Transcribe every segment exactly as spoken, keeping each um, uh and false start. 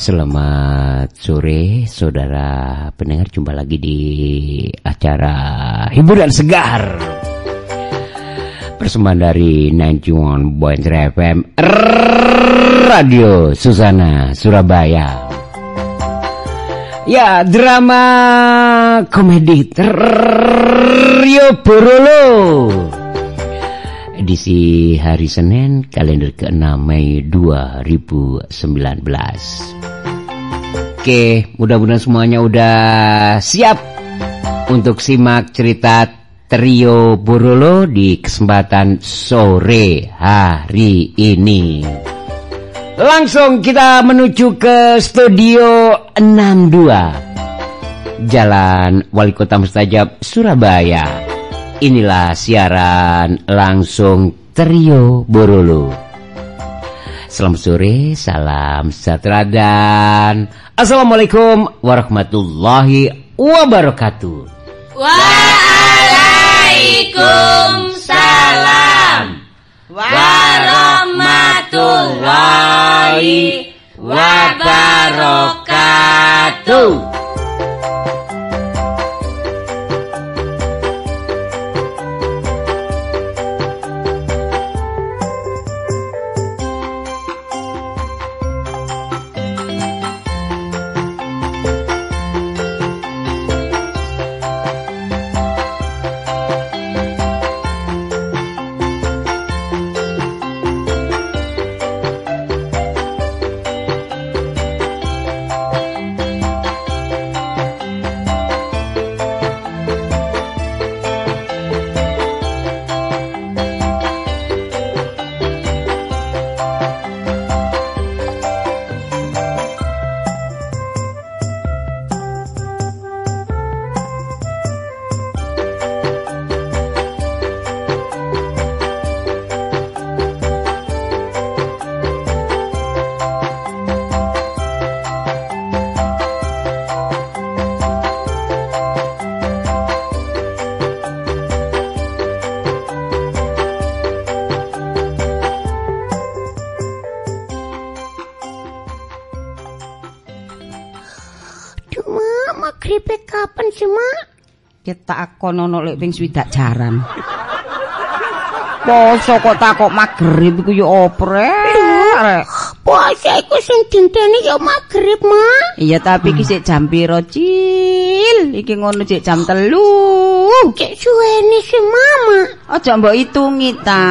Selamat sore saudara pendengar, jumpa lagi di acara hiburan segar persembahan dari sembilan puluh satu koma tiga F M Radio Susana Surabaya. Ya, drama komedi Trio Borolo edisi hari Senin kalender keenam Mei dua ribu sembilan belas. Oke, mudah-mudahan semuanya udah siap untuk simak cerita Trio Borolo di kesempatan sore hari ini. Langsung kita menuju ke studio enam puluh dua Jalan Wali Kota Mustajab, Surabaya. Inilah siaran langsung Trio Borolo. Selamat sore, salam sejahtera dan assalamualaikum warahmatullahi wabarakatuh. Waalaikumsalam warahmatullahi wabarakatuh. Kita akon ono lek ping swidak jaran. Poso kok takok magrib iku yo opo rek? Puasa iku sing dinteni yo magrib, Mak. Iya, tapi iki sik jam piro, Cil? Iki ngono sik jam telu. Cek suwene si Mama. Aja mbok hitungi ta.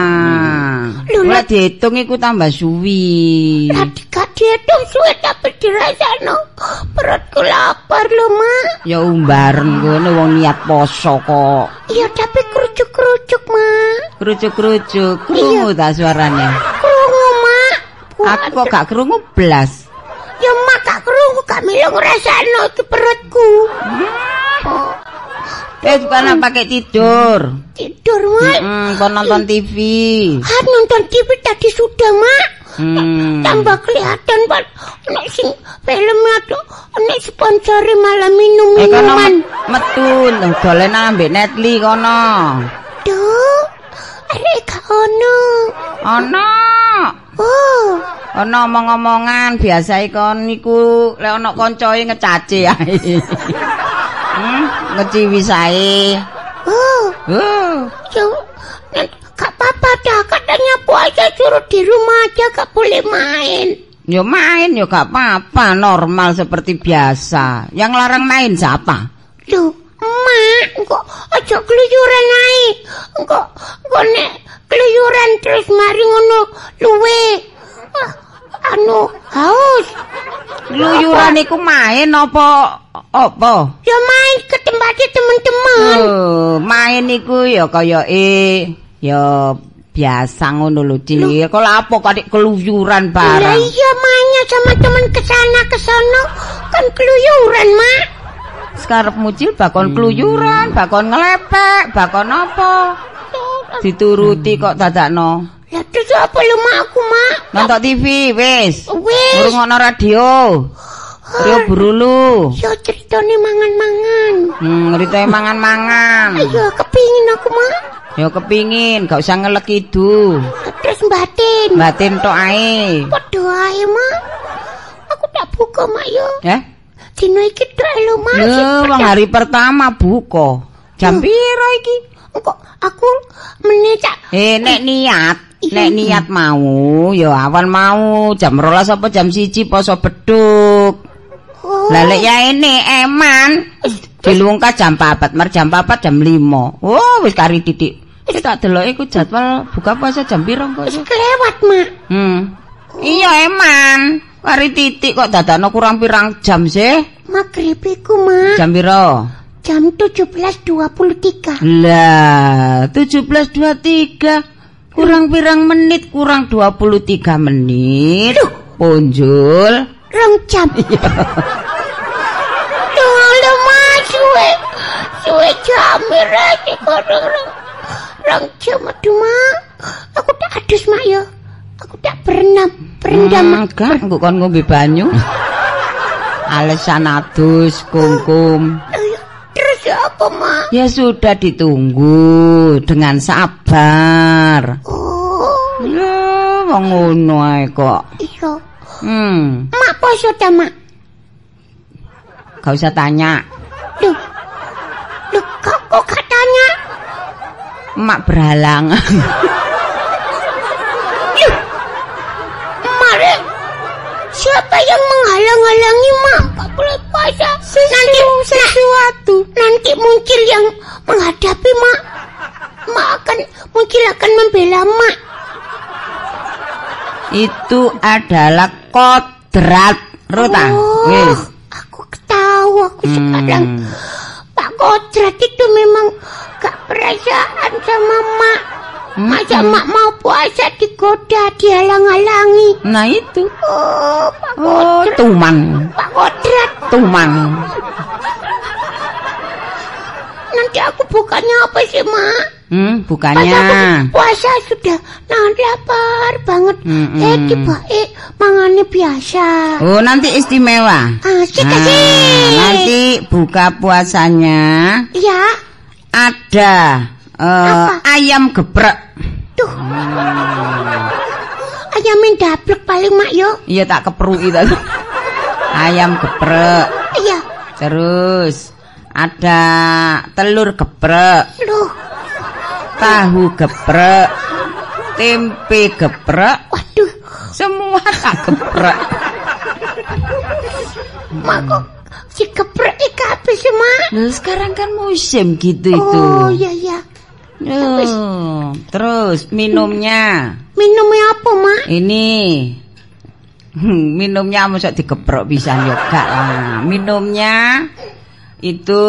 Lha diitung iku tambah suwi. Lah gak diitung suwe tapi dirasakno. Perutku lapar lho, Mak. Ya umbareng ngono wong niat poso kok. Iya, tapi kerucuk-kerucuk, Mak. Kerucuk-kerucuk, krungu ta suarane? Krungu, Mak. Aku kok gak krungu blas. Ya Mak gak krungu, gak melu ngrasakno iki perutku. Oh. Eh, bukan pakai tidur. Tidur, Mak. Heeh, mm, kon nonton T V. Ah, nonton T V tadi sudah, Mak. Hmm. Tambah kelihatan Pak, nek sing filmnya tuh nek sponsori malah minum minuman. Eh, metu dolen ambek Netli kono. Duh, arek gak ono. Ono. Oh, ono omong-omongan biasa ikon niku lek ono kancae ngecace ae. Hmm, ngeciwi sae. Oh. Oh. Yo, gak apa-apa dah, katanya puasa suruh di rumah aja, gak boleh main. Yo main yo gak apa-apa, normal seperti biasa. Yang larang main siapa? Loh, Mak, kok aja keluyuran ae. Kok kok nek keluyuran terus mari ngono luwe. Ah, anu haus. Keluyuran iku main apa apa? Ya main ke tempatnya teman-teman. Oh, main iku ya kaya eh ya biasa ngono lho, Cil. Kok apa kok keluyuran bareng? Lah iya mainnya sama teman kesana kesana kan keluyuran, Mak. Sekarepmu, Cil, bakon keluyuran, bakon ngelepek, bakon apa? Dituruti kok dadakno. Lah terus apa lu Mak aku, Mak? Nonton T V wis. Wis. Ngrungokno radio. Trio Borolo. Yo ceritane mangan-mangan. Hmm, ceritane mangan-mangan. Ayo kepingin aku, Mak. Ya kepingin, gak usah ngelek idu. Terus batin. Batin tok ae. Padha ae, Mak. Aku tak buka mak yo. Ya? Dino iki tok lho mak. Lho, wong hari pertama buka. Jam piro iki? Kok aku meneh tak Eh, nek niat, nek niat mau, ya awan mau jam rolas apa jam siji poso beduk. Oh. Lah lek ya ini eman dilungkas jam papat, mar jam papat jam lima. Oh, wis kari titik. Wis tak deloke iku jadwal buka puasa jam piro kok. Wis kelewat mak. Hmm. Iya eman. Kari titik kok dadakno kurang pirang jam sih? Magrib iku mak. Jam piro? Jam tujuh belas dua puluh tiga. Lah, tujuh belas dua puluh tiga. Kurang pirang menit, kurang dua puluh tiga menit. Duh. Punjul. Rong jam. Duh, lho mak suwe. Suwe jam rene kok rong rong jam aduh mak. Aku tak adus mak ya. Aku tak berenam, berendam mak. Enggak, engko kon ngombe banyu. Alasan adus kungkum. Terus apa mak? Ya sudah ditunggu dengan sabar. Oh, Ya, wong ngono ae kok. iya. Hmm, Mak poso ta mak? gak usah tanya. Loh. Loh, kok kok gak tanya? Emak berhalangan. Loh. Mare. Siapa yang menghalang-halangi mak? Gak boleh puasa. Nanti sesuatu. Nanti muncul yang menghadapi mak. Mak akan muncul akan membela mak. Itu adalah kodrat. Rota. Oh, Wis. aku ketawa aku Hmm. sekarang. Pak Kodrat itu memang gak perasaan sama mak. Masa mak mau puasa digoda, dihalang-halangi. Nah itu. Oh, Pak Oh, Kodrat. tuman. Pak Kodrat. Tuman. Nanti aku bukannya apa sih mak? Hmm, Pas bukannya. aku puasa sudah nahan lapar banget. Mm-mm. Eh tiba eh mangane biasa. Oh, nanti istimewa. Asik Ah, asik. nanti buka puasanya Ya. ada eh, Apa? ayam geprek. Tuh. Ayamin dablek paling mak yo. Iya tak keprui tadi. Ayam geprek. Iya. Terus ada telur geprek, Loh. tahu geprek, tempe geprek, Waduh. semua tak geprek. Mak kok si geprek iki kabeh sih mak. Loh, sekarang kan musim gitu itu. Oh iya iya. Loh, terus minumnya Minumnya apa mak? ini. Hmm, minumnya masa digeprek bisa juga lah. Minumnya itu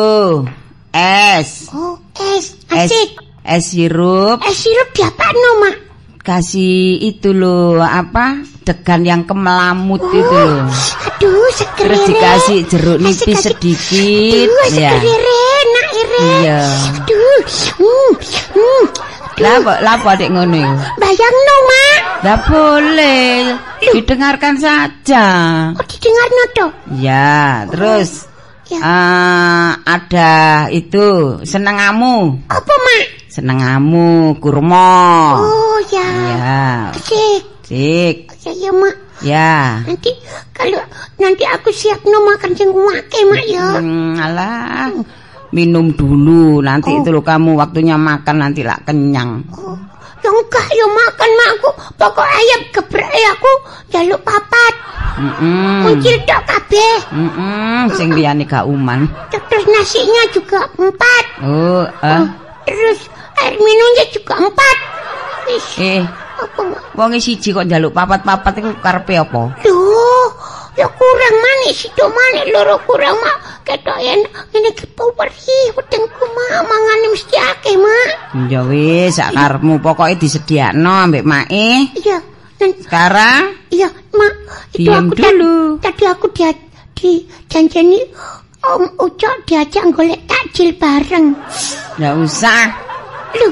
es, Oh es. es, Asik. es sirup. Es sirup diapakno mak? Kasih itu loh apa degan yang kemelamut itu loh. Aduh segerere. Terus dikasih jeruk Kasih, nipis kasih. sedikit. Aduh Ya. segerere enak ire. Iya. Aduh. Hmm. Hmm. Lah kok lapo adik ngono iku? Bayangno mak. Lah boleh. Didengarkan saja. Oh didengarno to? Ya, terus Ya. eh, ada itu senengamu. Apa mak? Senengamu kurma. Oh ya. Ya. Asik. Sik. Ya ya mak. Ya. Nanti kalau nanti aku siap no makan sing wake mak ya. Hmm, alah. Minum dulu nanti Oh. itu loh kamu waktunya makan nanti lah kenyang. Oh, ya enggak ya makan makku. Pokok ayam geprek aku jaluk papat. Heeh. Kuncil tok kabeh. Heeh, sing liyane gak uman. Terus nasinya juga empat. Oh, ah. Terus air minumnya juga empat. Wis, Eh, apa mak? wong siji kok njaluk papat-papat iku karepe apa? Duh, ya kurang manis situ manis loro kurang mak. Ketok enak ngene iki perih wedengku mak mangane mesti akeh mak. Ya wis, sak karepmu pokoke disediakno ambek mae. Iya, nanti Sekarang iya mak. Itu diam aku tadi- dulu. Tadi aku dia di janjani Om Ucok diajak golek takjil bareng. Nggak usah, Lu,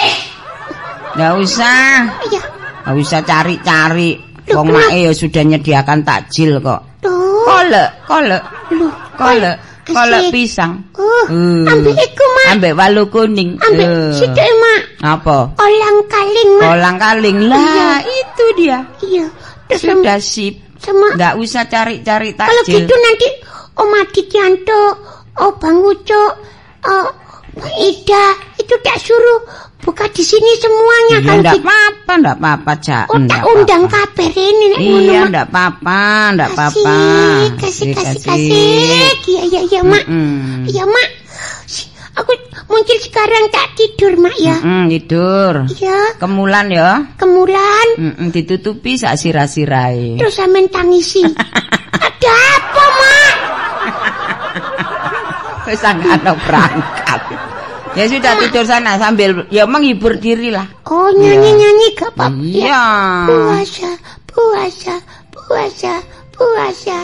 nggak usah, iya. nggak usah cari-cari. Loh, Wong kenapa? mae ya sudah nyediakan takjil kok. Tuh. Kolek, kolek, Lu, kolek, asik. kolek pisang. Uh, Hmm. ambek iku mak. Ambek walu kuning. Ambek Eh, situ mak. Apa? Olang kaling mak. Kolang kaling lah, itu dia. Iya. Terus Sudah sip. usah, Mak. Enggak usah cari-cari takjil. Kalau gitu nanti Om Adityanto, Oh Bang Uco, oh Ida itu tak suruh buka di sini semuanya Iya, kalau enggak gitu. apa-apa, enggak apa-apa, Cak. Oh, tak undang kabar ini nek ngono, Iya, Mak. enggak apa-apa, enggak apa-apa. Kasih, kasih, kasih. Iya, iya, iya, Mak. Mm-mm. Iya, Mak. Aku muncul sekarang tak tidur, Mak ya. Mm-mm, tidur. Iya. Kemulan ya. Kemulan. Mm-mm, ditutupi sak sirah-sirahe. Terus sampean tangisi. Ada apa, Mak? Wis ana berangkat. Ya sudah tidur sana sambil ya menghibur diri lah. Oh, nyanyi-nyanyi gak apa-apa. Iya. Puasa, puasa, puasa, puasa.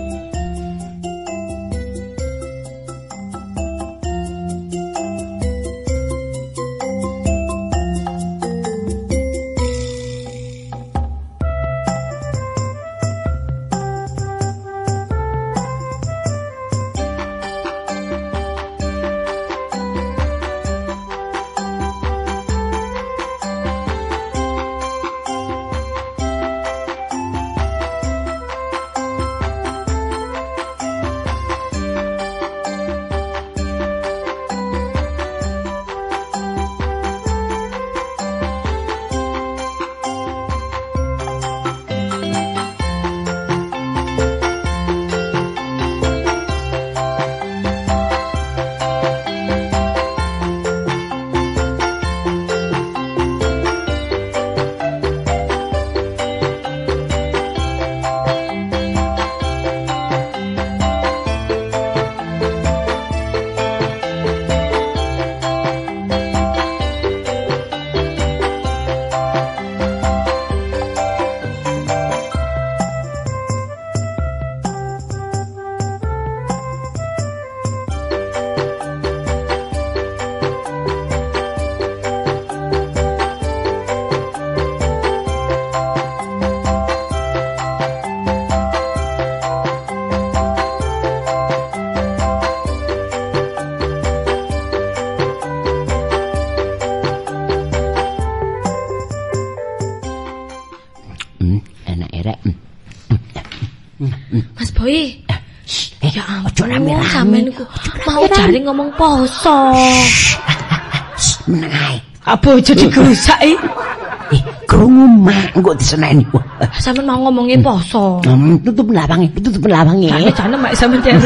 Mas Boy. Eh, Ya ampun, ojo rame-rame. sampean iku mau jare ngomong poso. Meneng ae. Apa aja digusaki? Eh, krungu mak engko diseneni. Sampean mau ngomongin poso. Hmm, tutup lawange, tutup lawange. Jane mak sampean jare.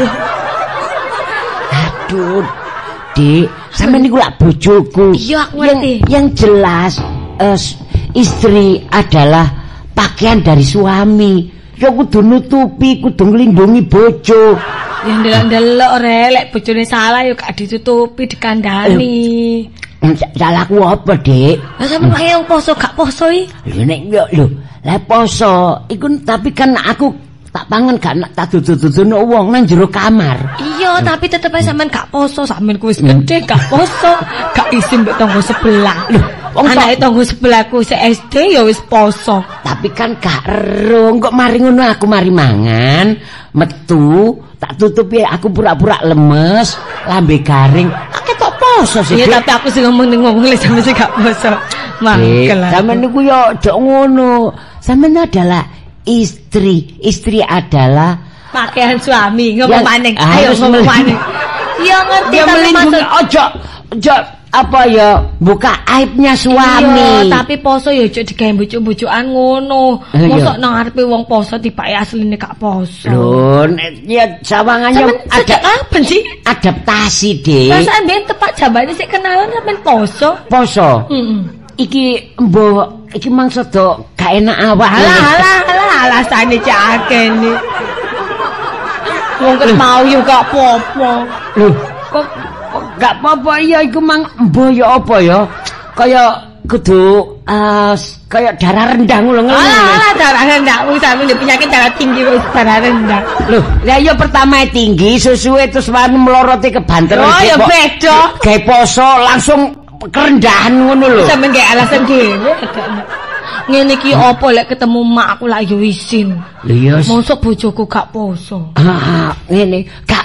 Aduh, Dik, sampean niku lak bojoku. Iya, aku Yang, ngerti. yang jelas eh, istri adalah pakaian dari suami. Ya kudu nutupi, kudu nglindungi bojo. Ya ndelok-ndelok rek, lek bojone salah ya gak ditutupi, dikandani. Salahku apa, Dik? Lah sampean wae yang poso gak poso iki? Lho nek yo lho, lah poso iku tapi kan aku tak pangan gak nak tak dudu-dudono wong nang jero kamar. Iya, tapi tetep ae sampean gak poso, sampean ku wis gedhe gak poso, gak isin mbek tangga sebelah. Lho, wong anake tangga sebelahku se S D ya wis poso. Tapi kan gak ero, kok mari ngono aku mari mangan, metu, tak tutupi aku pura-pura lemes, lambe garing. Aku kok poso sih. Iya, tapi aku sing ngomong-ngomong lek sampean sing gak poso. Mangkel. Sampeyan niku yo ojo ngono. Sampeyan adalah istri, istri adalah pakaian suami, ngomong yang maning. harus Ayo ngomong melindungi- maning. Iya ngerti dia tapi melindungi maksud ojo ojo apa ya buka aibnya suami. Iya, tapi poso ya ojo digawe bujuk-bujukan ngono. Eh, iya. Mosok nang ngarepe wong poso dipake asline gak poso. Lho, nek- ya sawangannya Sampeyan ada sejak kapan sih? adaptasi, Dik. Perasaan ben tepat jambane sik kenalan sampean poso. Poso. Heeh. Iki mbok iki maksud do gak enak awak. Alah alah alah alasane cak akene. Wong ket mau yo gak apa-apa. Lho, kok, kok gak apa-apa ya iku mang mbok ya apa ya? Kaya kudu uh, kaya darah rendah ngono ngono. Alah alah darah rendah wis sampe penyakit darah tinggi wis darah rendah. Lho, lah ya pertama tinggi susuwe terus wani meloroti kebanter. Oh ya beda. Gawe poso langsung kerendahan ngono lho. Sampe gak alasan dhewe. Ngene iki apa lek ketemu mak aku lak yo isin. Lho ya. Mosok bojoku gak poso. Ah, ngene, gak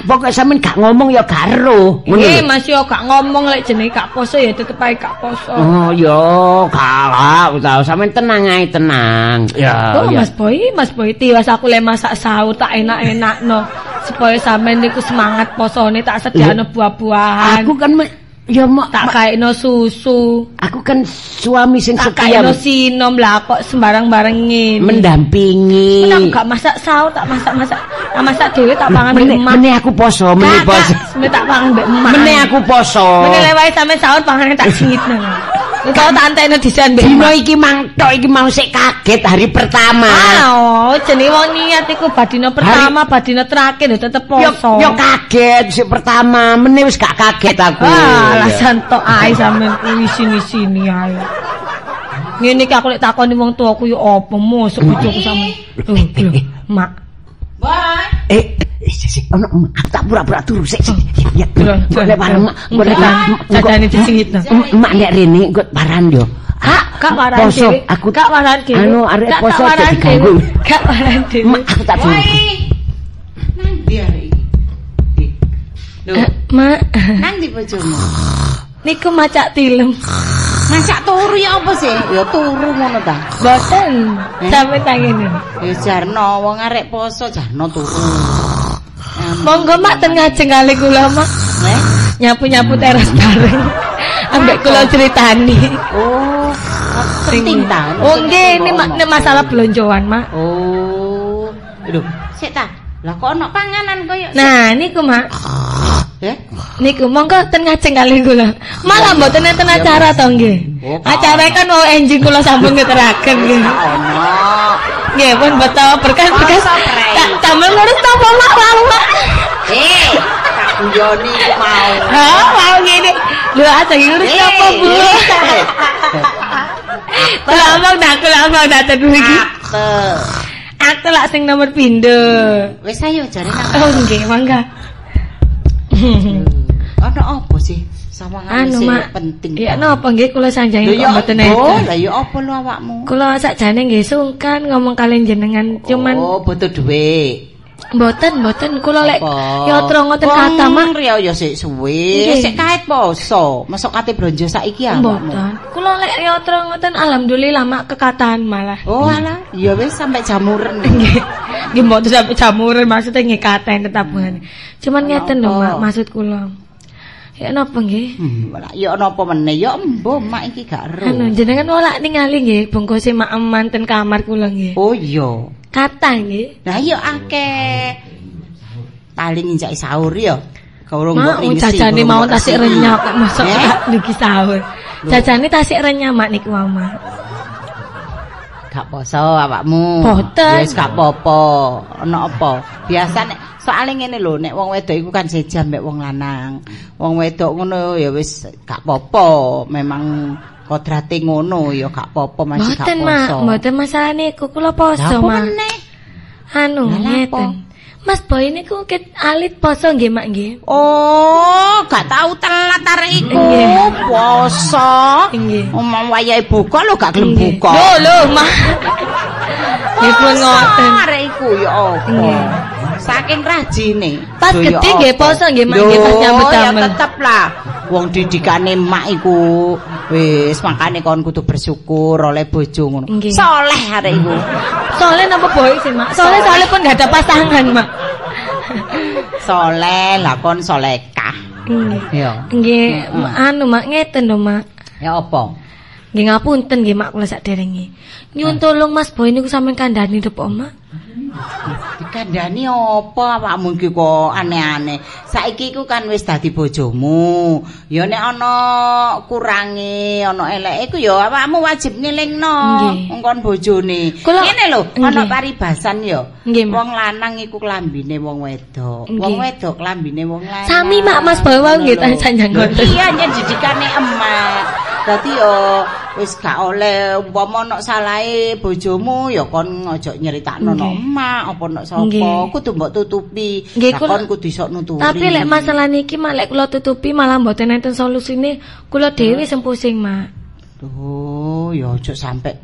gak pokoke sampean gak ngomong ya gak ero. Nggih, Mas yo gak ngomong lek jenenge gak poso ya tetep ae gak poso. Oh, yo gak usah sampean tenang ae tenang. Ya, oh, ya. Mas Boy, Mas Boy tiwas aku le masak sahur tak enak-enakno supaya sampean niku semangat posone tak sediakno buah-buahan. Aku kan ya mak tak kaekno susu. Aku kan suami sing tak setia. Tak kaekno sinom lah kok sembarang-barang ngene. Mendampingi. Aku gak masak sahur, tak masak-masak. Tak masak dhewe tak pangan mbek emak. Mene aku poso, mene poso. Mene tak pangan mbek emak. Mene aku poso. Mene lewae sampe sahur pangan tak singitno. Kok tak antekno disan mbek dino iki mang tok iki mau sik kaget hari pertama. Oh, jenenge wong niat iku badina pertama, badina terakhir yo tetep poso. Yo kaget sik pertama, mene wis gak kaget aku. Ah, alasan tok ae sampean kuwi sini-sini ae. Ngene iki aku lek takoni wong tuaku yo apa mosok bojoku sampe. Oh, Mak. Boy. Eh, sik ono aku tak pura-pura turu sik. Ya, golek bareng mak, golek jadane disingitno. Mak nek rene engko paran yo. Kak, kak waran poso, dhewe. Aku kak waran dhewe. Anu arek poso dadi ganggu. Kak waran dhewe. Mak aku tak turu. Nang ndi arek iki? Lho, Mak. Nang ndi bojomu? Niku macak tilem. Macak turu ya apa sih? Ya turu ngono ta. Boten. Sampe tangene. Ya jarno wong arek poso jarno turu. Monggo Mak ten ngajeng kali kula Mak. Eh? Nyapu-nyapu teras bareng. Ambek kula ceritani. Oh, penting ta. Oh nggih, ini mak masalah belonjoan, Mak. Oh. Lho, sik ta. Lah kok ono panganan koyo. Nah, niku Mak. Eh? Niku monggo ten ngajeng kali kula. Malah mboten enten acara to nggih. Acara kan oh enjing kula sampun ngeteraken nggih. Ono. Nggih, pun beto berkas-berkas. Tak tambel ngurus napa Mak, Mak. Eh, tak guyoni mau. Ha, mau ngene. Lho, ajeng ngurus napa, Bu? Kula omong dak, kula omong dak tenan iki. Akte. Akte lak sing nomor pindho. Wis ayo jare nang. Oh nggih, mangga. Ono apa sih? Sawangane Anu, sing Mak. penting. Ya napa nggih kula sanjangi kok mboten enten. Oh, enten. lah ya apa lu awakmu? Kula sakjane nggih sungkan ngomong kalian jenengan cuman Oh, butuh dhuwit. mboten mboten kula lek Apa? yatra ngoten kata Mak. Riyo ya sik suwe, Nggih. sik kaet poso. Mosok kate blonjo saiki ya. Mboten. Kula lek yatra ngoten alhamdulillah Mak kekatan malah. Oh alah, ya wis sampai jamuren. Nggih. Nggih mboten sampai jamuran maksudnya nggih katen tetapan. Cuman ngeten lho Mak maksud kula. Ya napa nggih? Hmm, lah ya napa meneh ya embo mak iki gak ero. Anu jenengan ora ningali nggih bungkuse mak eman ten kamar kula nggih. Oh iya. Kata nggih. Lah ya akeh. Paling njak sahur ya. Kaurung Mak mbok ringsi. jajane mau tasik renyah kok mosok Eh? niki sahur. Jajane tasik renyah mak niku mama. Gak poso awakmu. Boten. Ya wis gak apa-apa. Ana apa? Biasa nek soalnya ngene lho, nek wong wedok iku kan sejam mek wong lanang. Wong wedok ngono ya wis gak apa-apa. Memang kodrate ngono ya gak apa-apa masih gak Mboten poso. mak, mboten masalah niku kula poso Lah apa mak. meneh? Anu Lah, apa? ngeten. Mas Boy niku ket alit poso nggih mak nggih. Oh, gak tahu telat arek iku. Nggih. Poso. Nggih. Omong wayahe buka lho gak gelem Nggih. buka. Lho lho mak. Nipun ngoten. Arek iku ya apa? Nggih. Saking rajine. Pas Lho, ya gede nggih apa? poso nggih mak nggih pas nyambut Lho, ya damel. tetep lah. Wong didikane mak iku wis makane kon kudu bersyukur oleh bojo ngono. Nggih. Soleh arek iku. Soalnya napa Boy sih mak? Soalnya soalnya pun nggak ada pasangan mak. Soleh lah kon solekah. Nggih. Ya. Nggih, Heeh. anu mak ngeten lho mak. Ya apa? Nggih ngapunten nggih mak kula saderenge. Nyuwun tolong Mas Boy niku sampean kandhani ndep Mak. Dikandani apa awakmu iki kok aneh-aneh. Saiki iku kan wis dadi bojomu. Ya nek ana kurange, ana eleke iku ya awakmu wajib ngelingno. Nggih. Wong kon bojone. Kula- Ngene lho, ana Nggih. paribasan ya. Nggih, Mak. Wong lanang iku klambine wong wedok. Nggih. Wong wedok klambine wong lanang. Sami Mak Mas Boy wae nggih Ngono lho. sanjang Lho, ngoten. Iya nyen didikane emak. Dadi yo wis gak oleh umpama nek salahe bojomu ya kon ojo nyeritakno Nggih. nang emak apa nek sapa Nggih. kudu mbok tutupi. Nggih, Lah kula- kon kudu iso nutupi. Tapi lek masalah niki mak lek kula tutupi malah mboten enten solusine, kula dhewe sing pusing mak. Oh, ya ojo sampe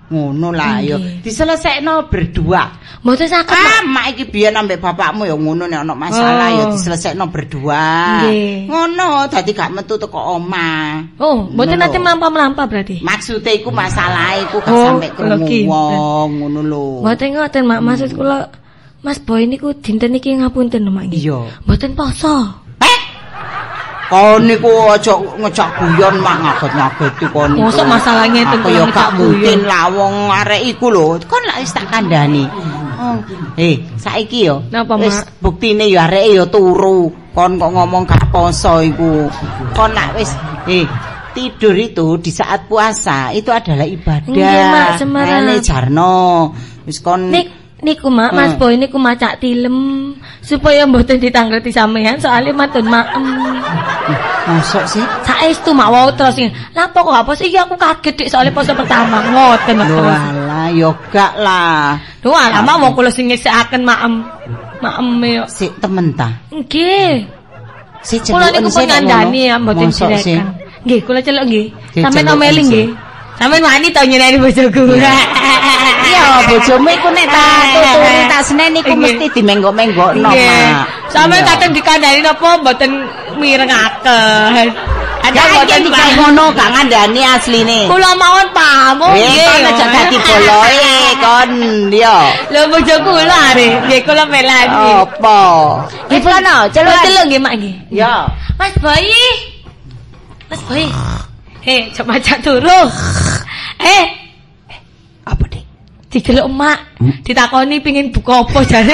Ngono lah yo. Diselesekno berdua. Mboten saged. Ah, mak iki biyen ambek bapakmu ya ngono nek ana masalah ya diselesekno berdua. Nggih. Ngono dadi gak metu teko omah. Oh, mboten nate mlampah-mlampah berarti. Maksude iku masalah iku gak Oh, sampe krungu wong ngono lho. Mboten ngoten, Mak. Maksud kula Mas Boy niku dinten iki ngapunten lho, Mak. Iya. Mboten poso. Kon niku aja ngejak guyon mak ngaget-ngageti kon. Mosok masalah ngeten kok ya gak mungkin lah wong arek iku lho. Kon lak wis tak kandhani. Oh, eh saiki yo wis buktine yo areke yo turu. Kon kok ngomong gak poso iku. Kon lak wis eh tidur itu di saat puasa itu adalah ibadah. Nggih, Mak, Semarang. Ene jarno. Wis kon Nik niku Mak, Mas Hmm. Boy niku macak tilem supaya mboten ditanggleti sampean soalnya matun maem. Masuk sih. Saestu Mak wau terus sing. Lah kok hapus iki aku kaget Dik soalnya poso pertama ngoten Mak. Lho alah yo gak lah. Lho alamak wong kula sing nyeksekaken maem. Maem yo. Sik temen ta. Nggih. Si Kula niku pun ngandani ya mboten sirekan. Nggih, kula celuk nggih. Sampeyan omeli nggih. Sampeyan wani to nyeneni bojoku. Iya, bojomu iku nek tak tuturi tak seneni iku mesti dimenggok-menggokno, Mak. Sampeyan kadang dikandani napa mboten mirengaken. Ada mboten dikandani ngono gak ngandani asline. Kula mawon paham. Nggih, kon aja dadi boloe kon yo. Lho bojoku kula are, nggih kula melani. Apa? Wis kono, celuk-celuk nggih Mak nggih. Ya. Mas Boy. Mas Boy. Heh, coba cak turu. Eh, Apa, Dik? didelok Mak, Hmm? ditakoni pengin buka apa jare.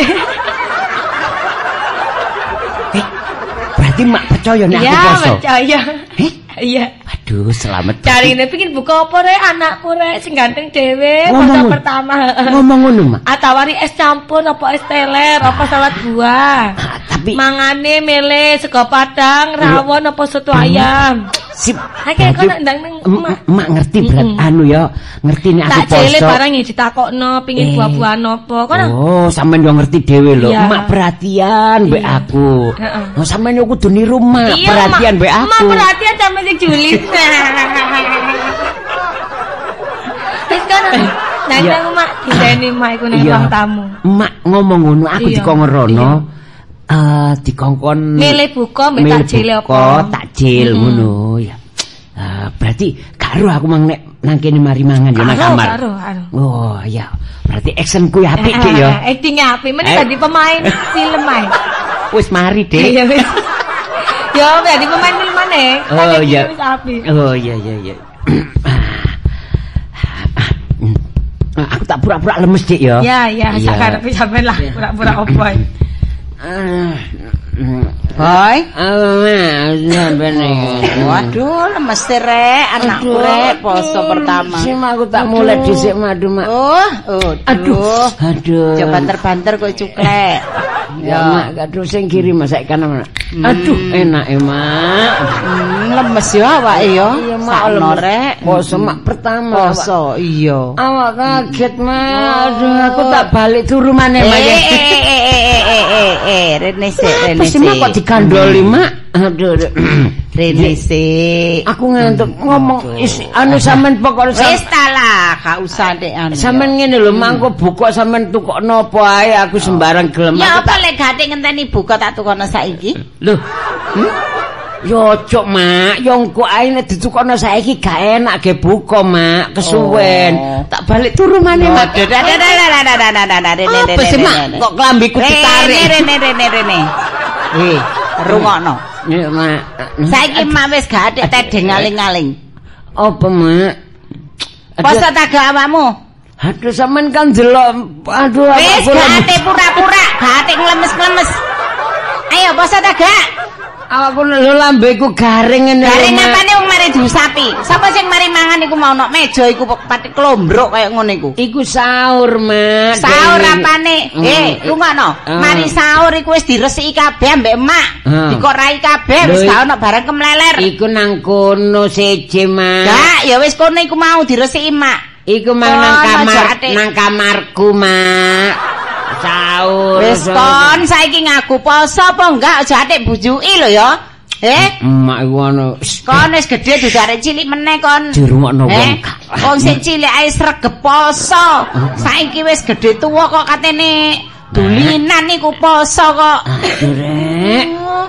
Eh, berarti mak percaya nek aku Iya, poso. percaya. Eh? Iya. Aduh, selamat. Carine pengin buka apa rek anakku rek sing ganteng dhewe Ngomong foto ngono. pertama. Ngomong ngono, Mak. Atawari es campur apa es teler apa salad buah. Ah, tapi Mangane mele sego padang, rawon apa soto ayam. sip. Akeh kok ndang nang Em- Mak. Mak ngerti berat Mm-mm. anu ya, ngerti nek aku Tak jele poso. barang iki ditakokno pengin Eh. buah-buahan apa. Kono Oh, sampean yo ngerti dhewe lho. Iya. Mak perhatian mbek Iya. aku. Heeh. Oh, sampean yo kudu niru Mak, Iya, perhatian Mak. mbek Mak aku. perhatian sampe sing julid. Wis kan. Nah, Iya. aku Mak diseni Mak iku nang Iya. ruang tamu. Mak ngomong ngono, aku Iya. dikongkon eh dikongkon Milih buka mbek milih takjil buka, apa? takjil ngono ya. Eh, berarti karo aku mang nek nang kene mari mangan yo nang Karo, kamar. karo, karo. Oh, iya. Berarti actionku ya apik Dik ya. Actingnya apik, meneh Eh. dadi pemain film ae. Wis mari, Dik. Iya wis. Yo dadi pemain film maneh. Oh, iya. Wis apik. Oh, iya iya iya. Ah, aku tak pura-pura lemes, Dik ya. Ya, ya, Iya. sakarepe sampean lah pura-pura opo ae. Ah, Boy. ah, sampean iki. Waduh, lemes rek, anakku rek poso pertama. Sing aku tak mulai dhisik madu, Mak. Oh, oh, Aduh, aduh. Coba banter-banter kok cuklek. Ya, Mak, aduh sing kiri masak kanan. Mak. Aduh, enak e, Mak. Hmm, lemes yo awake yo. Iya, Mak, Sakno lemes. rek. Poso Mak pertama. Poso, iya. Awak kaget, Mak. Aduh, aku tak balik turu maneh, Eh, Mak. eh, eh, eh, eh, eh, eh, Rene sik, Rene Apa sih, Mak, kok sik. dikandoli, Mak? Aduh, aduh. Rene sik. Aku ngantuk ngomong isi anu sampean pokoknya Wis sam- ta lah, gak usah dek anu. sampean ngene lho, mangko buka sampean tukokno apa ae aku sembarang gelem. Ya Aku apa lek gate ngenteni buka tak tukono saiki? Lho. Hmm? Yo cok, Mak, yo engko ae nek ditukokno saiki gak enak ge buka, Mak, kesuwen. Oh. Tak balik turu maneh, Mak. Aduh, dah, dah, dah, dah, dah, dah, dah, dah, dah, Rene, Apa Rene, sih, Rene, Mak? Rene. Kok klambiku ditarik? Rene, Rene, Rene, Rene. Eh, rungokno. Ya, Mak. Saiki mak wis gak atik tedeng ngaling-ngaling. Apa, Mak? Poso tak gak awakmu? Aduh, sampean kan delok. Aduh, Wis aku gak atik pura-pura, gak atik nglemes-nglemes. Ayo poso tak gak? Aku lho lambeku garing ngene. lho, Garing Mak. apane wong mari diusapi? Sapa sing mari mangan iku mau nok meja iku pati klombrok kaya ngono iku. Iku sahur, Mak. Sahur Dene- apane? Hmm. Eh, lungono. Hmm. Mari sahur iku wis diresiki kabeh ambek emak. Hmm. Dikorai kabeh wis Lho, gak ono barang kemleler. Iku nang kono siji, Mak. Gak, ya wis kono iku mau diresiki emak. Iku mang nang Kono kamar, aja atik. nang kamarku, Mak. Sahur. Wis kon saiki ngaku poso apa enggak aja atik bujuki lho ya. Eh? Mak iku ana. Kon wis gedhe dudu arek cilik meneh kon. Dirungokno wong. Wong sing cilik ae sregep poso. Saiki wis gedhe tuwa kok katene dulinan iku poso kok. Aduh rek.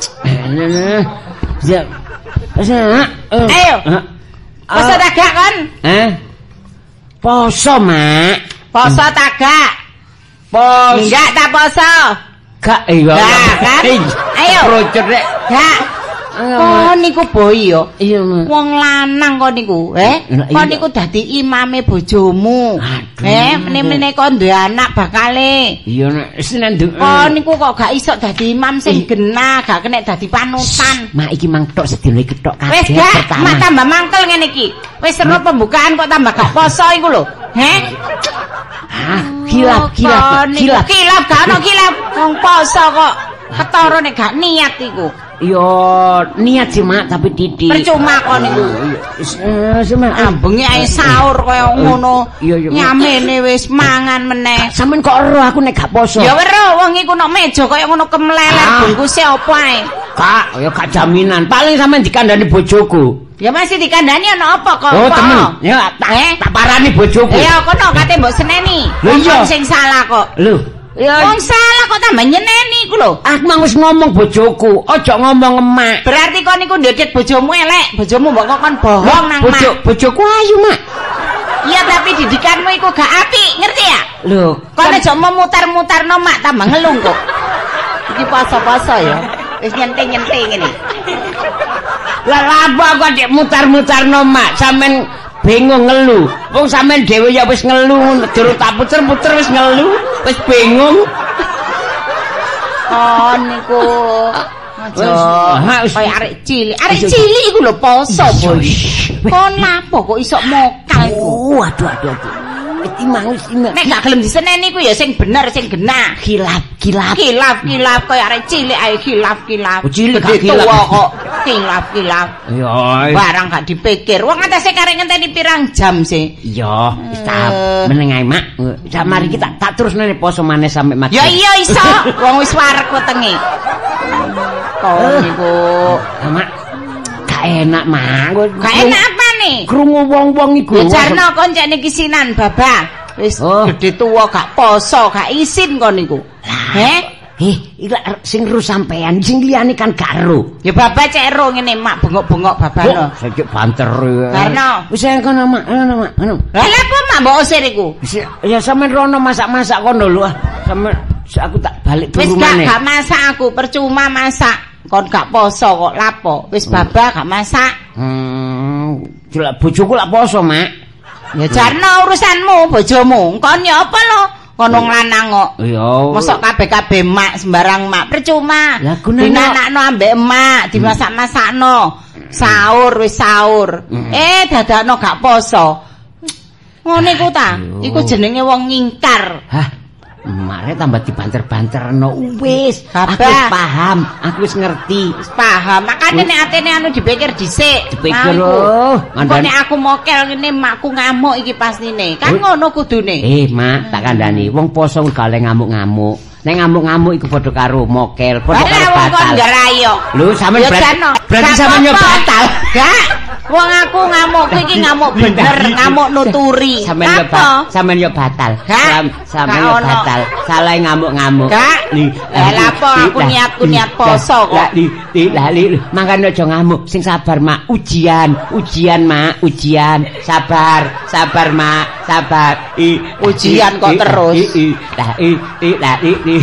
Ya. Ayo. Poso tagak kon? Eh? Poso, Mak. Poso tagak. Pos. Enggak tak poso. Gak iya. Kan? Ayo. Procet rek. Gak. Kon niku boy yo. Iya, Mak. Wong lanang kon niku, eh? Kon niku dadi imame bojomu. Eh, meneh-meneh kon duwe anak bakale. Iya nek wis nanduk. Kon niku kok gak iso dadi imam sing genah, gak kena dadi panutan. Mak iki mang tok sedina iki tok Wis kaget gak, pertama. mak tambah mangkel ngene iki. Wis seru pembukaan kok tambah gak poso iku lho. Heh? Ah, kilap, kilap, kilap. Kilap gak ono kilap. Wong poso kok ketara nek gak niat iku. Yo niat sih mak tapi titik. Percuma kon niku. Wis semak Ambengi ae sahur kaya ngono. Iya iya. Nyamene wis mangan meneh. Sampeyan kok ero aku nek gak poso. Ya weruh wong iku nok meja kaya ngono kemlelet bungkuse apa ae. Kak, ya gak jaminan. Paling sampeyan dikandani bojoku. Ya masih dikandani ana apa kok? Oh, temen. Ya tak eh? tak parani bojoku. Ya kono kate mbok seneni. Lho iya sing salah kok. Lho, ya wong salah kok tambah nyeneni iku lho. Aku mang wis ngomong bojoku, aja ngomong emak. Berarti kon niku ndedet bojomu elek, bojomu mbok kok kon bohong nang Bojo, mak. bojoku ayu, Mak. Iya tapi didikanmu iku gak apik, ngerti ya? Lho, Kon aja memutar-mutarno mak tambah ngelung kok. Iki poso-poso ya. Wis nyenting-nyenting ngene. lah apa kok dik mutar-mutarno mak, sampean bingung ngelu. Wong sampean dhewe ya wis ngelu, durung tak puter-puter wis ngelu, wis bingung. Oh niku aja kaya arek cilik. Arek cilik iku lho poso, Boy. Kon lapo kok iso mokal iku? Waduh aduh aduh. Iki mang wis nek gak gelem diseneni iku ya sing bener sing genah. kilap kilap. Kilap kilap kaya arek cilik ae kilap kilap. Cilik gak kilap kok. Kilap kilap. Ya barang gak dipikir. Wong atase karek ngenteni pirang jam sih. iya, wis tak meneng ae mak. Sak mari kita tak terusne poso maneh sampe mati. Ya iya iso. Wong wis wareg wetenge. Kok niku mak gak enak mak. gak enak apa nih? Krungu wong-wong iku. Ya jarno kon cek kisinan babah. Wis Oh. gedhe tuwa gak poso, gak isin kon niku. Heh? Eh, iki sing ru sampean, sing liyane kan gak ru. Ya babah cek ro ngene mak bengok-bengok babano. Saiki banter. Karno. Wis kono mak, ngono mak, ngono. Lah lha apa mak mbok usir iku? Ya sampean rono masak-masak kono lho. Sampean aku tak balik Wis turu gak maneh. gak masak aku, percuma masak. Kon gak poso kok lapo. Wis babah gak masak. Hmm, jelek bojoku lak poso, Mak. Ya jarno urusanmu bojomu. Kon ya apa lo? Kono nglanang kok. Iya. Mosok kabeh-kabeh mak sembarang mak percuma. Lah gunane dinanakno ambek emak, dimasak-masakno. Sahur wis sahur. Eh dadakno gak poso. Ngono iku ta? Iku jenenge wong ngingkar. Hah. Mare tambah dibanter-banterno wis. Babah. Aku wis paham, aku wis ngerti. Wis paham. Makane nek atene anu dipikir dhisik. Dipikir, Aku. oh. Engko nek aku mokel ngene makku ngamuk iki pastine. Kan ngono kudune. Eh, Mak, tak kandhani. Wong poso gak oleh ngamuk-ngamuk. Nek ngamuk-ngamuk iku padha karo mokel, padha karo Lah wong kon batal. ngerayo. Lho, sampean berarti berarti sampean yo batal. Gak. Wong aku ngamukku iki ngamuk bener, ngamuk nuturi. Sampeyan yo batal, sampeyan yo batal. Gak. Sampeyan yo Gak ono. batal. Salah ngamuk-ngamuk. Gak. Lah lapo aku niatku niat poso kok. Lah li li lah li mangkane aja ngamuk, sing sabar Mak, ujian, ujian Mak, ujian. Sabar, sabar Mak, sabar. I Ujian kok i- terus. i- i- Lah i i lah i i.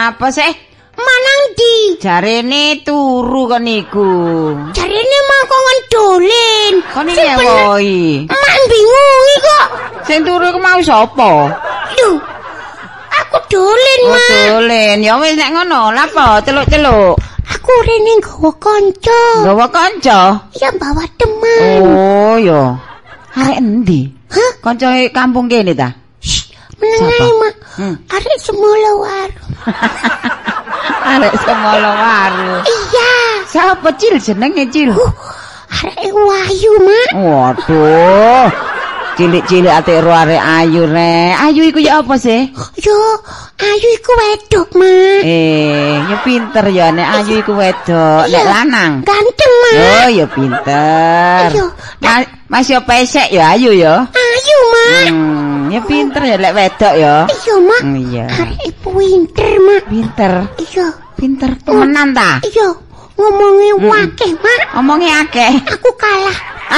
apa sih? Manang di. Jarene turu kon niku. Jarene mau kon dolen. Kon iki woi. Mak bingung kok. Sing turu ku mau sapa? Lho. Aku dolen, oh, Mak. Dolen. Ya wis nek ngono, lha apa celuk-celuk? Aku rene nggawa kanca. Nggawa kanca? Ya bawa teman. Oh, ya. Arek endi? Hah? Kancae kampung kene ta? Menengai, Mak. Hmm. Arek semolowar. Arek semolowar. Iya. Siapa Cil jenenge Cil? Uh, arek Wayu, Mak. Waduh. Cilik-cilik ate ro arek ayu rek. Ayu iku ya apa sih? Yo, ayu iku wedok, Mak. Eh, ya pinter ya nek ayu iku wedok, nek lanang. Ganteng, Mak. Oh, ya pinter. Ayo. Ma masih pesek ya ayu ya. Ayu, Mak. Hmm, ya pinter ya lek wedok ya. Iya, Mak. Hmm, iya. Arek pinter, Mak. Pinter. Iya. Pinter temenan ta? Iya. Ngomongnya Hmm. wakeh, Mak. Ngomongnya akeh. Aku kalah.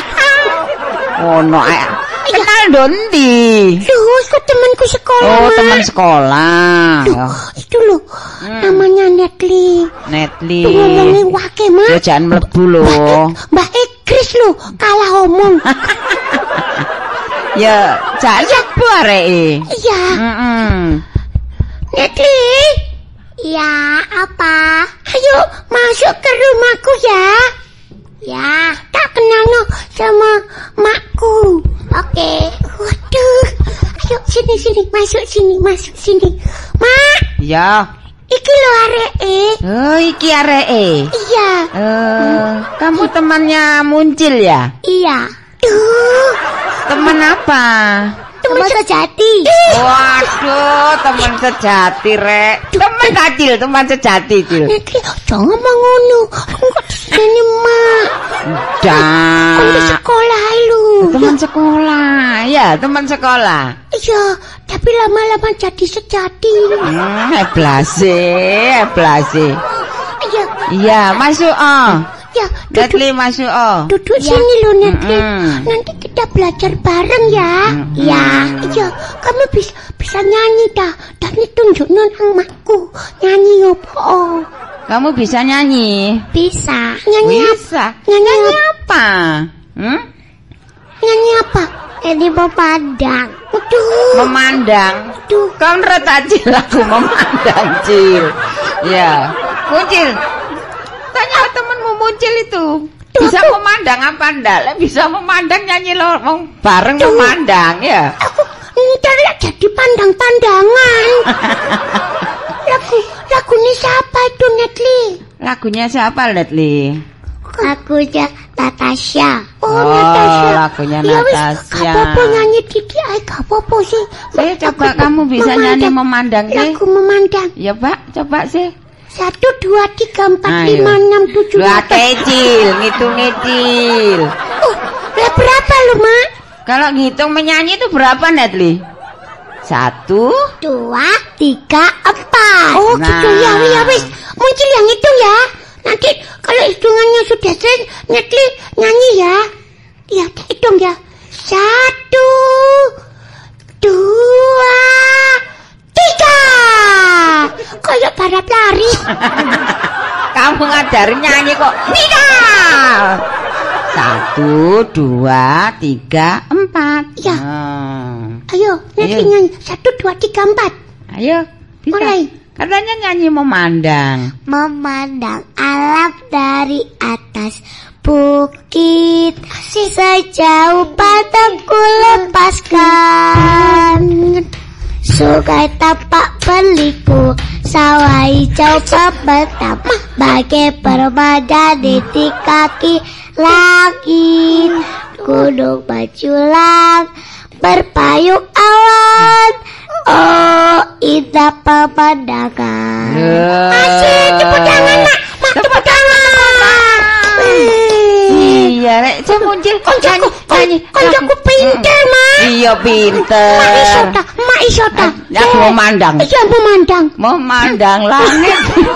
Ono ae. Kenal Dondi. Loh, itu temanku sekolah, Oh, Mak. teman sekolah. Duh, Ya. itu loh. Namanya Netli. Netli. Tuh ngomongnya wakeh, Mak. Ya jangan mlebu lho. Mbak Ekris loh, kalah omong. Ya, jangan mlebu areke. Iya. Heeh. Netli. Ya, apa? Ayo masuk ke rumahku ya. Ya, tak kenal no sama makku. Oke. Waduh. Ayo sini sini, masuk sini, masuk sini. Mak, Ya. iki lo areke. Oh, iki areke. Iya. Eh, kamu temannya Muncil ya? Iya. Duh, Teman apa? teman sejati. Waduh, teman sejati, Rek. Teman kecil, teman sejati, Cil. Netli, jangan ngomong ngono. Kok di sini, Mak? Dan Kok di sekolah lu? teman sekolah. Ya, teman sekolah. Iya, tapi lama-lama jadi sejati. Hmm, heblase, heblase. Iya, Iya, masuk oh. ya, duduk, Netli masuk oh. duduk sini lo Netli. Mm-mm. Nanti kita belajar bareng ya. Mm-mm. Ya, iya, kamu bisa bisa nyanyi dah. Dan tunjuk non angmakku. Nyanyi opo? Kamu bisa nyanyi? Bisa. Nyanyi apa? Bisa. Nyanyi Nyanyi apa? apa? Hmm? Nyanyi apa? Ini memandang. Aduh. Memandang. Aduh. Kau neret aja lagu memandang, Cil. Ya. Muncil. Tanya temenmu Muncil itu. Bisa memandang apa ndak? Lah bisa memandang nyanyi lo wong bareng memandang ya. Aku ntar lah jadi pandang-pandangan. lagu lagu ini siapa itu Netli? Lagunya siapa, Letli? Lagunya Natasha. Oh, Oh, Natasha. lagunya Ya wis, Natasha. gak apa-apa nyanyi Didi, ay gak apa-apa sih. Eh, coba Aku kamu bisa nyanyi memandang sih. Lagu memandang. Ya, Pak, coba sih. Satu, dua, tiga, empat, Ayo. lima, enam, tujuh, Dua delapan. kecil, ngitung kecil. Oh, lah berapa lu, Mak? Kalau ngitung menyanyi itu berapa, Netli? Satu. Dua, tiga, empat. Oh, Nah. gitu ya, ya wis. Muncul yang hitung ya. Nanti kalau hitungannya sudah selesai, Netli nyanyi ya. Ya, hitung ya. Satu, dua, tiga. Kayak balap lari. Kamu ngajarin nyanyi kok. Tiga. Satu, dua, tiga, empat. Ya. Hmm. Ayo, Netli Ayo. nyanyi. Satu, dua, tiga, empat. Ayo, bisa. Mulai. Katanya nyanyi memandang. Memandang alam dari atas bukit, sejauh pandangku lepaskan. Sungai tapak beliku, sawah hijau pembentang, bagai permata di kaki langit. Gunung berjulang, berpayung awan. Oh, indah pemandangan. Asik, tepuk tangan, Mak. Mak, tepuk tangan. Iya, Rek, saya muncul nyanyi, nyanyi. Koncoku pinter, Mak. Iya, pinter. Mak isota, Mak isota. Aku memandang. Iya, memandang. Memandang langit.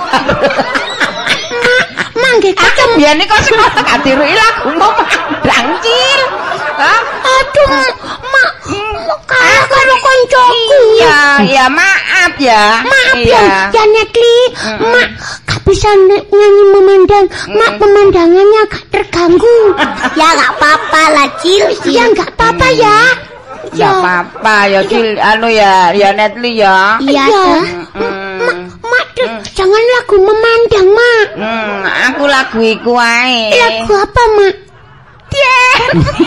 Mangge Aku biyen kok sekolah gak dirui lagu memandang, Cil. Hah? Aduh, Mak. Kalah karo koncoku. Iya, ya maaf ya. Maaf maaf ya, ya Netli. Mak gak bisa nyanyi memandang. Mak pemandangannya gak terganggu. Ya gak apa-apa lah, Cil. Ya gak apa-apa ya. Ya apa-apa ya, Cil. Anu ya, ya Netli ya. Iya. Mak, mak jangan lagu memandang, Mak. Hmm, aku lagu iku wae. Lagu apa, Mak? Yeah.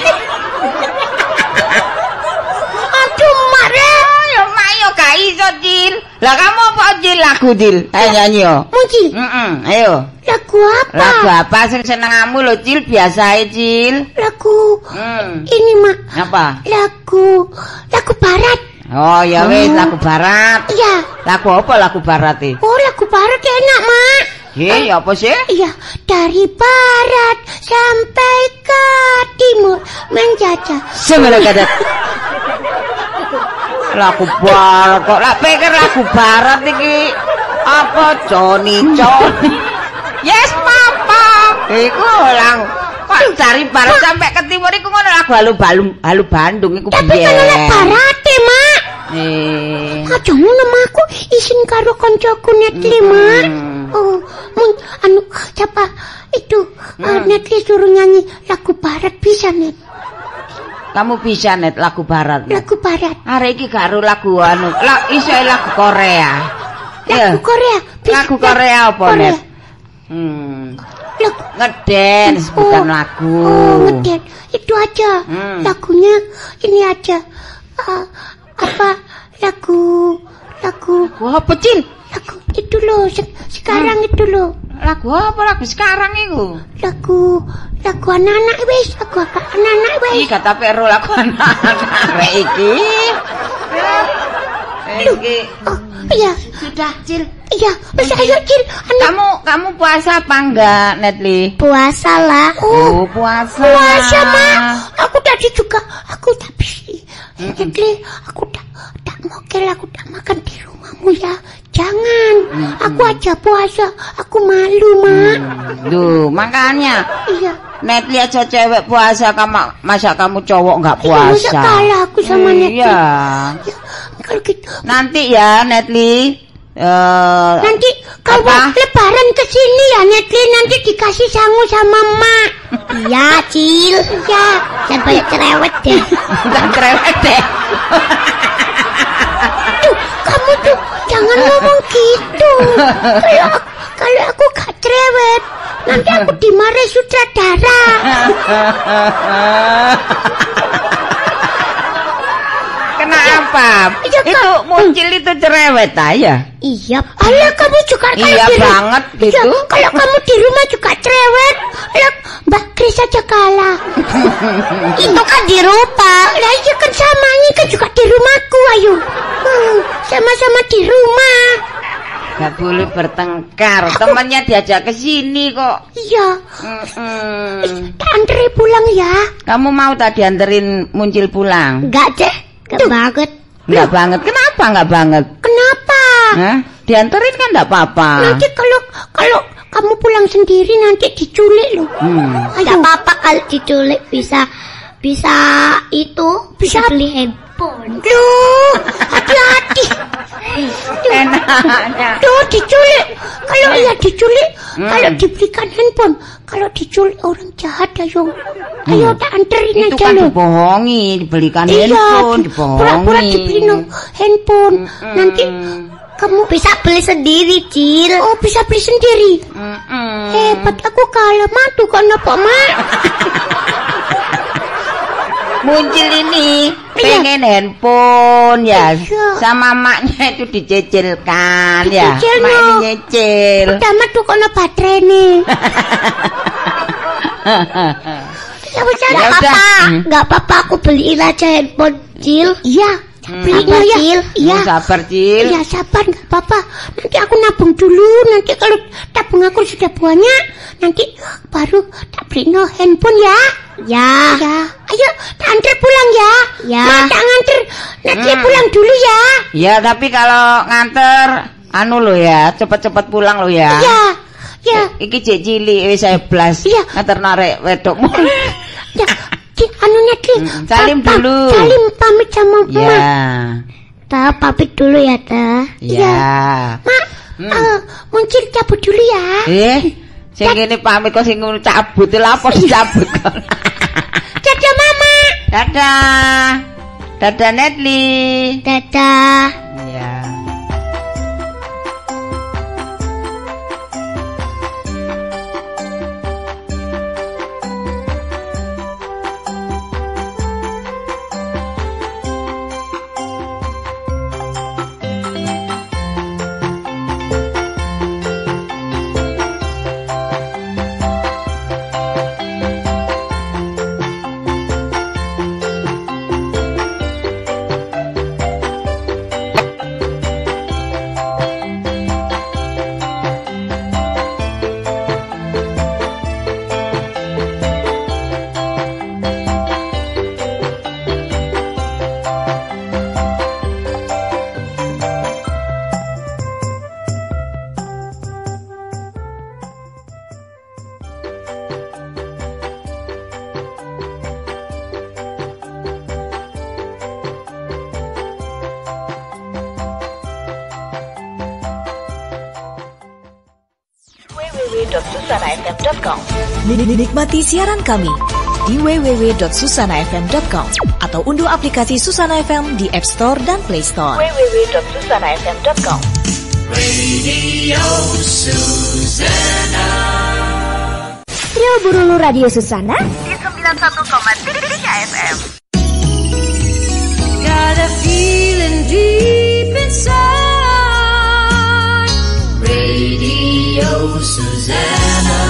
Aduh, Mak re. Ya mak yo gak iso, Cil. Lah kamu apa Cil lagu Cil? Ayo nyanyi yo. Mau Cil? Heeh, ayo. Lagu apa? Lagu apa sing senengamu lho, Cil? Biasae, Cil. Lagu Hmm. ini, Mak. Apa? Lagu lagu barat. Oh, ya wis lagu barat. Iya. Lagu apa lagu barat e? Oh, lagu barat enak, Mak. Ye, ya apa sih? Iya, dari barat sampai ke timur menjajah. Sebenarnya kata lagu barat kok lah pikir lagu barat iki apa Joni Joni. Yes, papa. Iku lang kok dari barat Ma. Sampai ke timur iku ngono lagu halu balung halu Bandung iku piye. Tapi kan oleh barat e, Mak. Eh. Aja ngono aku isin karo koncoku Netli, Mak. Oh, mun anu siapa itu hmm. uh, Netli suruh nyanyi lagu barat bisa, Net. Kamu bisa Net lagu barat. Lagu barat. Arek iki karo lagu anu, la, iso lagu Korea. Lagu Korea. Bisa, lagu Korea apa, Korea. Net? Hmm. Lagu ngedance oh, bukan lagu. Oh, ngedance. Itu aja. Hmm. Lagunya ini aja. Uh, apa lagu lagu lagu apa, Cil? Lagu itu loh, se sekarang hmm. itu loh. Lagu apa lagu sekarang itu? Lagu lagu anak-anak wis, lagu anak-anak wis. Ih, kata pero lagu anak-anak rek iki. Iki. Oh, iya. Sudah, Cil. Iya, wis ayo, Cil. Anak. Kamu kamu puasa apa enggak, Netli? Puasa lah. Oh, puasa. Puasa, Mak. Aku tadi juga aku tak bisa. Netli, aku tak tak mokel, aku tak makan di rumahmu ya. Jangan, hmm, aku aja puasa, aku malu, Mak. Hmm, duh, makanya. Iya. Netli aja cewek puasa, kamu masa kamu cowok nggak puasa? Iya, masa kalah aku sama hmm, Netli. Iya. Ya, kalau gitu. Nanti ya, Netli. Uh, nanti kalau lebaran ke sini ya, Netli, nanti dikasih sangu sama Mak. Iya, Cil. Ya, jangan banyak cerewet deh. Jangan cerewet deh. Tuh, kamu tuh jangan ngomong gitu. Kalau kalau aku gak cerewet, nanti aku dimarahi sutradara. Kenapa? Ya, itu muncul itu cerewet aja. Iya. Alah, kamu juga kalau iya di banget gitu. Ya, kalau kamu di rumah juga cerewet. Lah, Mbak Kris aja kalah. Itu kan di rumah. Lah, iya kan sama, ini kan juga di rumahku, ayo. Sama-sama di rumah. Gak boleh bertengkar. Temannya diajak ke sini kok. Iya. Mm -mm. Antri pulang ya. Kamu mau tadi anterin Muncil pulang? Enggak deh. Enggak banget. Enggak banget. Kenapa enggak banget? Kenapa? Hah? Dianterin kan enggak apa-apa. Nanti kalau kalau kamu pulang sendiri nanti diculik loh. Hmm. Enggak apa-apa kalau diculik, bisa bisa itu bisa beli handphone. Loh, hati-hati. Enaknya. Tuh diculik. Kalau iya diculik, hmm. kalau dibelikan handphone, kalau diculik orang jahat ayo. Hmm. Ayo tak anterin itu aja kan loh. Dibohongi, dibelikan iya, handphone, dibohongi. Pura-pura dibeli no handphone. Hmm. Nanti kamu bisa beli sendiri, Cil. Oh, bisa beli sendiri. Hmm. Hebat, aku kalah matu kenapa, Mak? Muncul ini pengen iya. handphone ya, iya. sama maknya itu dicicilkan ya, Dicicil, mak no. ini nyicil. Pertama tuh kono baterai nih. Ya udah, nggak apa-apa, nggak apa-apa, aku beliin aja handphone, Cil. Iya. Beli hmm. ya, Cil. Iya. Sabar, Cil. Iya, sabar, nggak apa-apa. Nanti aku nabung dulu. Nanti kalau tabung aku sudah banyak, nanti baru tak beli no handphone ya. Ya. Ya. Ayo, tak antar pulang ya. Ya. Nah, tak nganter. Nanti hmm. pulang dulu ya. Ya, tapi kalau nganter, anu lo ya, cepet-cepet pulang lo ya. Iya. Ya. Iki cek cilik wis saya blas. Iya. Nganter narek wedokmu. Ya. Anu Netli, hmm, salim papa, dulu. Salim pamit sama Mama. Ya. Ta, pamit dulu ya, Ta. Iya. Mak, hmm. uh, Muncul cabut dulu ya. Eh, sing ngene pamit kok sing ngono cabut lha apa dicabut kok. Dadah, Mama. Dadah. Dadah, Netli. Dadah. Iya. w w w titik susana f m titik com. Nikmati siaran kami di w w w titik susana f m titik com atau unduh aplikasi Susana F M di App Store dan Play Store. w w w titik susana f m titik com. Radio Susana. Trio Burulu Radio Susana Di sembilan puluh satu koma tiga F M. Got a feeling deep inside. Radio Susana.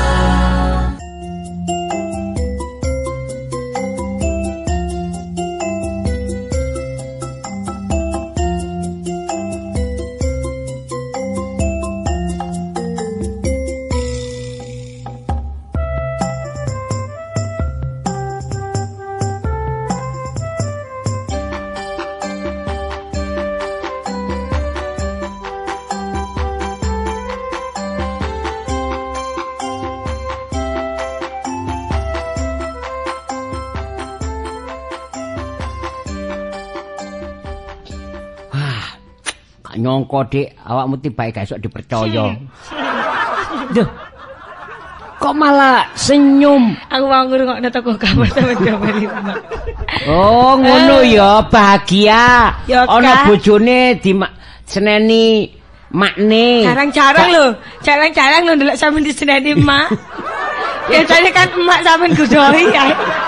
Nyongko Dik, awakmu tibake gak iso dipercaya. Duh. Kok malah senyum? Aku mau ngrungokno teko kamar sampe gambar. Oh, ngono ya, bahagia. Ana bojone di seneni makne. Jarang-jarang lho, jarang-jarang lho ndelok sampean diseneni mak. Biasanya kan emak sampean godhoi ya.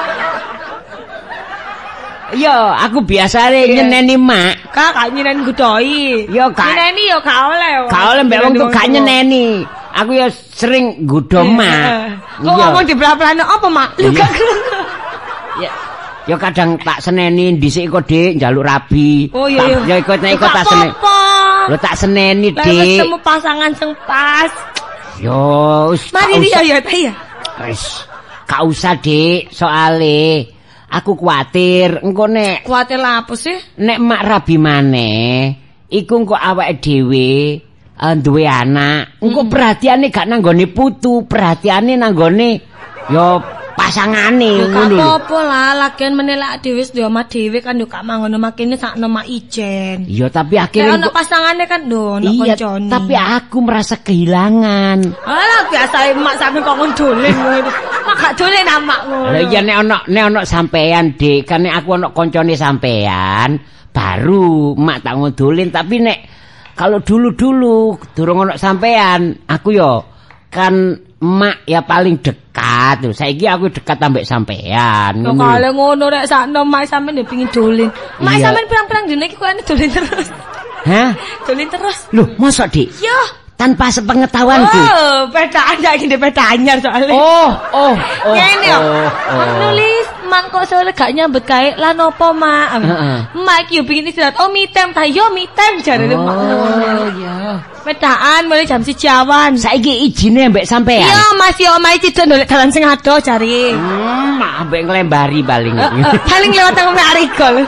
Yo, aku biasa yeah. nyeneni mak. Kak, gak nyeneni godhoi. Yo, gak. Nyeneni yo gak oleh. Gak oleh mbek wong tuh gak nyeneni. Aku yo sering godho mak. Kok ngomong di belah-belahne apa, Mak? Lu gak. Ya. Yo kadang tak seneni dhisik kok, Dik, njaluk rabi. Oh iya iya. Ya ikut nek ikut tak seneni. Lho tak seneni, Dik. Lah wis temu pasangan sing pas. Yo, wis. Mari ya ya ta ya. Wis. Gak usah, Dik, soale aku kuatir engko nek kuatir lah apa sih? Nek mak rabi maneh iku engko awake dhewe uh, duwe anak engko hmm. perhatiane gak nanggone putu, perhatiane nanggone yo pasangane ngono lho. Apa lah lagian menelak dhewe wis duwe omah dhewe kan yo gak mangono makene sakno mak ijen. Iya tapi akhirnya ono pasangane kan lho ono iya, koncone. Tapi aku merasa kehilangan. Alah biasa mak sampe kok dolen ngono. Mak gak dolen mak ngono. Lah iya nek ono nek ono sampean Dik, kan nek aku ono koncone sampean baru mak tak ngedolin tapi nek kalau dulu-dulu durung ono sampean aku yo kan mak ya paling dekat lho. Saiki aku dekat ambek sampean. Kok kale ngono rek sakno mak sampean yo pengin dolen. Mak iya. Sampean pirang-pirang dene iki kok dolen terus. Hah? Dolen terus. Loh, mosok Dik? Yo. Tanpa sepengetahuanku. Oh, peta anyar iki peta anyar soalnya. Oh, oh, oh. Ngene yo. Oh, oh. Nulis man kok sore gak nyambet kae lan opo mak. Heeh. Mak iki yo pengin istirahat. Oh, me time ta yo me time jarene mak. Oh, iya. Pedaan mulai jam siji awan. Saiki ijine mbek sampean. Iya, Mas yo omahe cidok ndolek dalan sing ado jare. Hmm, mak mbek nglembari paling. Paling lewat nang Amerika lho.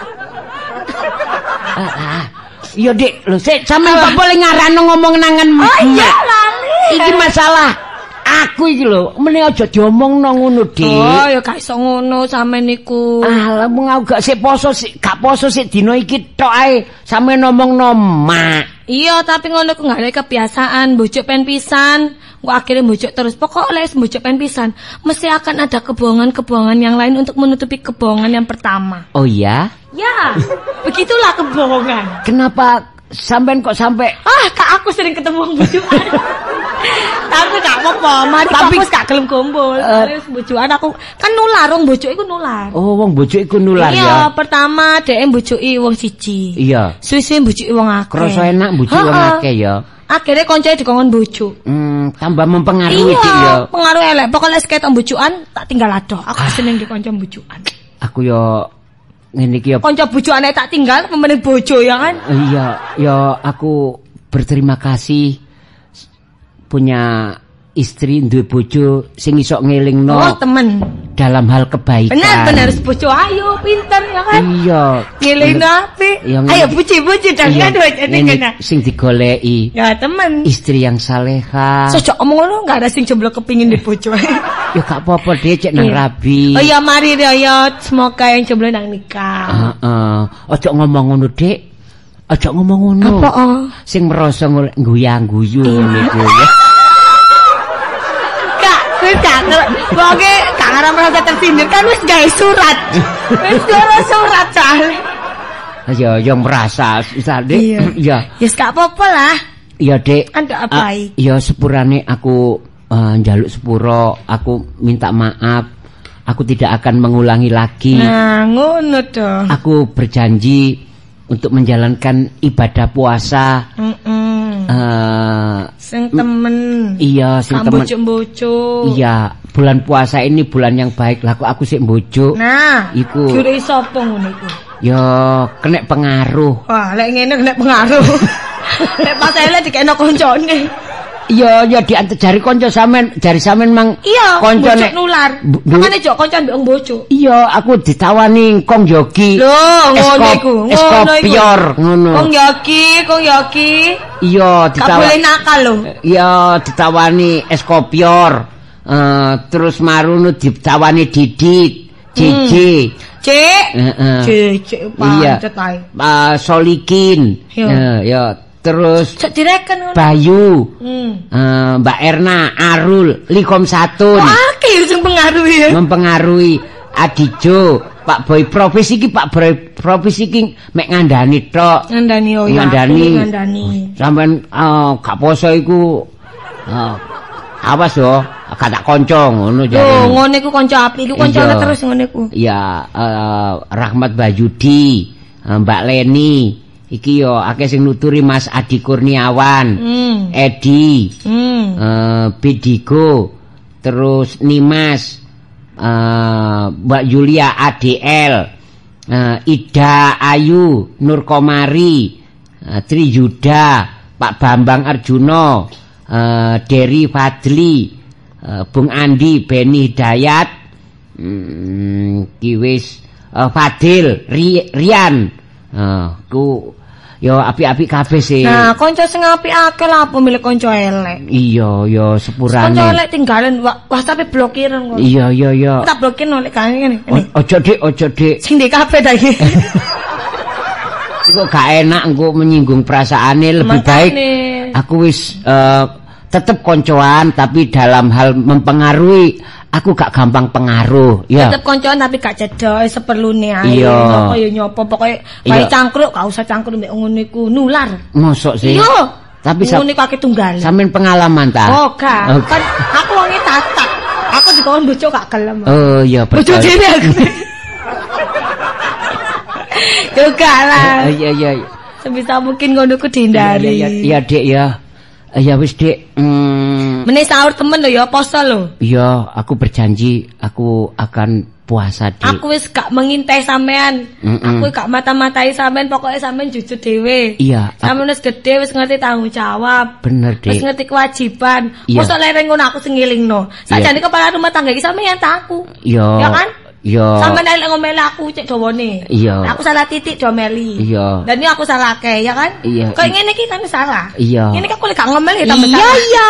Heeh. Yo Dik, lho sik sampean kok boleh ngarano ngomong nangan. Oh iya lali. Iki masalah aku iki lho, meneh aja diomongno ngono, Dik. Oh, ya gak iso ngono sampean niku. Alah mung aku gak sik poso sik gak gak poso sik dina iki tok ae sampe ngomongno mak. Iya, tapi ngono ku gak ada kebiasaan mbujuk pen pisan. Kok akhirnya mbujuk terus. Pokok lek mbujuk pen pisan, mesti akan ada kebohongan-kebohongan yang lain untuk menutupi kebohongan yang pertama. Oh iya? Ya, begitulah kebohongan. Kenapa sampean kok sampai ah, kak aku sering ketemu wong bujukan. Tapi gak apa-apa, mari Tapi- aku gak gelem gombol. Terus bujukan aku kan nular, wong bujuk iku nular. Oh, wong bojo iku nular Iya, ya. pertama dhek mbujuki wong siji. Iya. Suwi-suwi mbujuki wong akeh. Krasa enak bojo wong Heeh. akeh ya. Akhirnya koncoe dikongkon bujuk. Hmm, tambah mempengaruhi Dik ya. Iya, pengaruh elek. Pokoknya seketok bujukan tak tinggal adoh. Aku Ah. seneng dikonco bujukan. Aku yo ngene iki yo. Konco bujukane tak tinggal pemene bojo ya kan. Iya, yo aku berterima kasih punya istri duwe bojo sing iso ngelingno Oh, temen. dalam hal kebaikan. Benar benar bojo ayo pinter ya kan. Iya. Ngelingno api. Iya, ngene- Ayo puji-puji dan Iya, kan wajane ngene kena. sing digoleki. Ya temen. Istri yang saleha. Sejak omong ngono enggak ada sing jomblo kepingin di bojo. Ya gak apa-apa deh cek nang Iya. rabi. Oh ya mari deh ya semoga yang jomblo nang nikah. Heeh. Ojo ngomong ngono, Dik. Ojo ngomong ngono. Apa oh? Sing merasa ngul- guyang-guyu ngono iku ya. Kak, wis gak pokoke gak ngarep merasa tersindir kan wis gawe surat. Wis gawe surat soalnya. Ya yang merasa bisa, Dik. Iya. Ya. Yes gak apa-apa lah. Ya, Dik. Anda Ah, baik. ya sepurane aku eh, njaluk sepuro, aku minta maaf. Aku tidak akan mengulangi lagi. Nah, ngono toh. Aku berjanji untuk menjalankan ibadah puasa. Heeh. eh Sing temen. iya, sing temen. Bojo-bojo. Iya, bulan puasa ini bulan yang baik. Lah kok aku sik mbojo. Nah, Iku. jure sapa ngono iku? Ya kena pengaruh. Wah, lek ngene kena pengaruh. Lek pas elek dikene koncone. Ya ya diantar jari kanca sampean, jari sampean mang Iya, koncone. bocok nular. Bu- bu- Makane jok koncan mbek wong bojo. Iya, aku ditawani kong jogi. Lho, ngono Eskop- iku. Eskopior ngono. Kong yoki, kong yoki. Iya, Gak boleh ditawani. nakal lho. Iya, ditawani eskopior. Eh terus marunu ditawani didik, Cici. Cek. Heeh. Cek, cek Iya. pancet ae. Eh, Solikin. Iya. Eh, ya, terus Cek direken ngono. Bayu. Hmm. Eh, Mbak Erna, Arul, Likom Satun. Wah, ki sing pengaruhi ya. Mempengaruhi Adijo, Pak Boy Profis iki Pak Boy Profis iki mek ngandani tok. Ngandani oh ya. Ngandani. aku Ngandani. Sampeyan eh, gak poso iku eh, awas yo, gak tak kanca ngono Lho, jare. ngono iku kanca api iku kancane Iya. terus ngono iku. Ya, eh, Rahmat Bayudi, eh, Mbak Leni, iki yo akeh sing nuturi Mas Adi Kurniawan, Hmm. Edi, Hmm. eh, Bidigo, terus Nimas, eh, Mbak Yulia A D L, eh, Ida Ayu, Nur Komari, eh, Tri Yuda, Pak Bambang Arjuno, eh, Dery Fadli, eh, Bung Andi, Beni Hidayat, hmm, kiwis eh, Fadil, Ri, Rian, eh, ku yo api-api kabeh sih. Nah, kanca sing apik akeh lah apa milik kanca elek. Iya, yo Kanca sepurane. elek tinggalan wa- WhatsApp blokiran kok. Iya, iya, iya. Tak blokir oleh kan ngene. O- Ojo dik, ojo dik. Sing di kafe ta iki. Iku gak enak engko menyinggung perasaane, lebih baik aku wis eh, tetep koncoan tapi dalam hal mempengaruhi aku gak gampang pengaruh. Ya. Tetep koncoan tapi gak cedok seperlune ae. Iya. Napa ya nyopo pokoke bae Iya. cangkruk gak usah cangkruk mbek ngono iku nular. Mosok sih. Iya. Tapi sa- ngono iku akeh tunggal. sampean pengalaman ta? Oh, gak. Oh, Kan aku wonge tata. Aku dikon bojo gak gelem. Oh, iya Bojo betul. dhewe aku. Juga lah. Eh, Iya, iya. Sebisa mungkin ngono ku Iya, dihindari. iya, iya, Dik ya. Eh, Ya wis, Dik. Hmm, Meneh sahur temen lho ya poso lho. iya, aku berjanji aku akan puasa, Dik. Aku wis gak mengintai sampean. Mm-mm. Aku gak mata-matai sampean, pokoknya sampean jujur dhewe. Iya, aku- Sampean wis gede, wis ngerti tanggung jawab. bener, Wis Dik. ngerti kewajiban. Iya. Mosok lereng ngono aku sing ngelingno. Sajane kepala rumah tangga iki sampean tak aku. Iya. Ya kan? Iya. Sampean elek ngomeli aku cek dawane. Iya. Aku salah titik domeli. Iya. Dan ini aku salah akeh, ya kan? Iya. Kok ngene iki kan salah. Iya. Ngene iki aku lek gak ngomeli tambah Iya, salah. iya.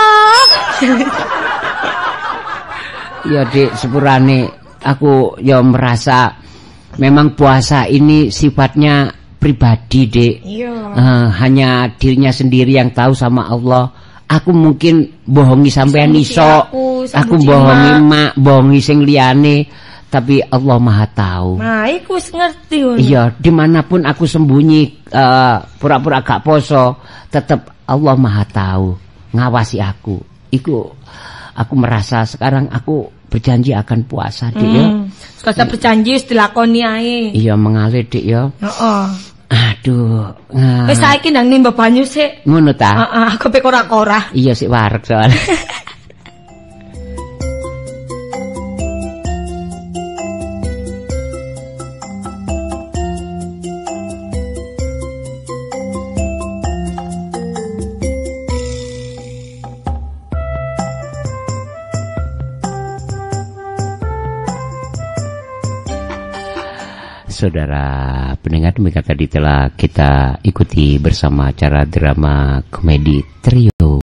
Iya, Dik, sepurane aku ya merasa Memang puasa ini sifatnya pribadi, Dek. Iya. Uh, hanya dirinya sendiri yang tahu sama Allah. Aku mungkin bohongi sampean iso. Aku, aku bohongi mak, bohongi sing liyane, tapi Allah Maha tahu. Nah, iku wis ngerti ngono. Iya, dimanapun aku sembunyi uh, pura-pura gak poso, tetap Allah Maha tahu, ngawasi aku. Iku aku merasa sekarang aku berjanji akan puasa, Dik, ya. Hmm. Sekali berjanji wis dilakoni ae. Iya, mengalir, Dik, ya. Heeh. Aduh. Wis saiki nang nimba banyu sik. Ngono ta? Heeh, aku pe ora-ora. Iya sik wareg soalnya. Saudara pendengar, demikian tadi telah kita ikuti bersama acara drama komedi trio